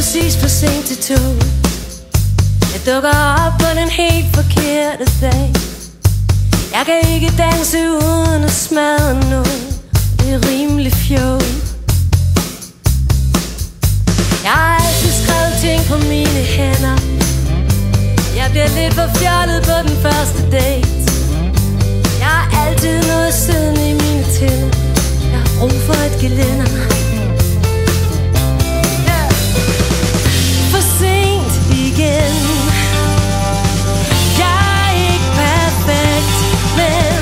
præcis for sent til tog. Jeg dukker op på den helt forkerte dag. Jeg kan ikke danse uden at smadre noget. Det er rimelig fjol. Jeg har altid skrevet ting på mine hænder. Jeg bliver lidt for fjollet på den første date. Jeg har altid noget siddende i mine tænder. Jeg har brug for et gelænder. For sent igen. Jeg er ikke perfekt, men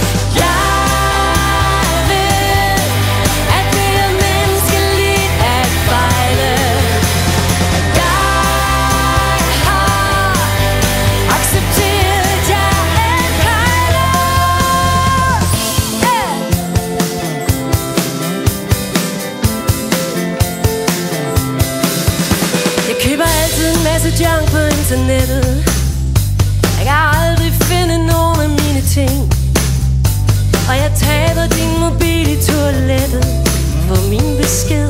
jeg ved, at det er menneskeligt at fejle. Jeg har accepteret, at jeg er kejler. Jeg køber altid en masse junk på internettet. Jeg kan aldrig finde nogen af mine ting. Og jeg taber din mobil i toilettet. For min besked